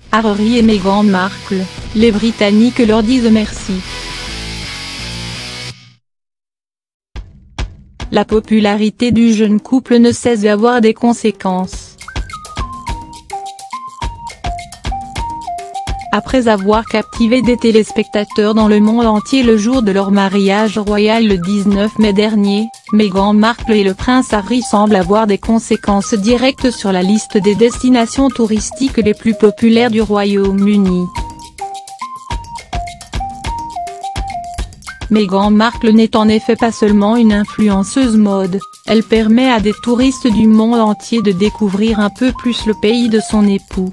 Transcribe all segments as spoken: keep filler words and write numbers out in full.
Harry et Meghan Markle, les Britanniques leur disent merci. La popularité du jeune couple ne cesse d'avoir des conséquences. Après avoir captivé des téléspectateurs dans le monde entier le jour de leur mariage royal le dix-neuf mai dernier, Meghan Markle et le prince Harry semblent avoir des conséquences directes sur la liste des destinations touristiques les plus populaires du Royaume-Uni. Meghan Markle n'est en effet pas seulement une influenceuse mode, elle permet à des touristes du monde entier de découvrir un peu plus le pays de son époux.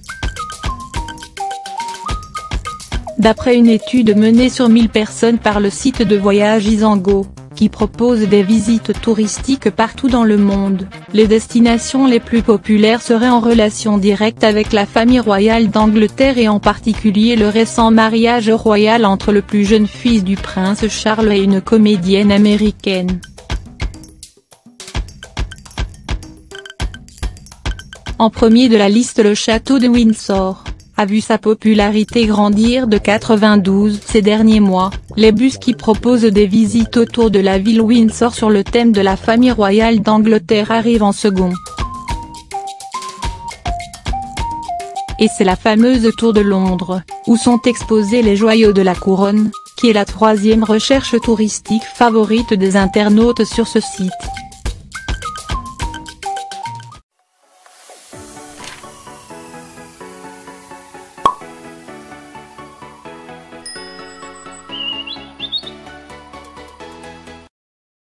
D'après une étude menée sur mille personnes par le site de voyage Isango, qui propose des visites touristiques partout dans le monde, les destinations les plus populaires seraient en relation directe avec la famille royale d'Angleterre et en particulier le récent mariage royal entre le plus jeune fils du prince Charles et une comédienne américaine. En premier de la liste, le château de Windsor a vu sa popularité grandir de quatre-vingt-douze ces derniers mois. Les bus qui proposent des visites autour de la ville Windsor sur le thème de la famille royale d'Angleterre arrivent en second. Et c'est la fameuse Tour de Londres, où sont exposés les joyaux de la couronne, qui est la troisième recherche touristique favorite des internautes sur ce site.